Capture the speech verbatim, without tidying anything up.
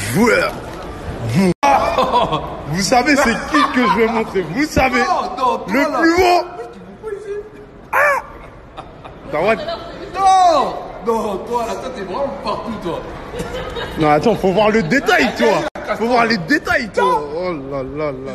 joueur. Vous, vous savez c'est qui que je vais montrer. Vous savez. Non, non, toi, le là. plus haut. Ah. Non, non, toi là, toi t'es vraiment partout, toi. Non, attends, faut voir le détail, toi. Faut voir les détails, toi. Oh là là là.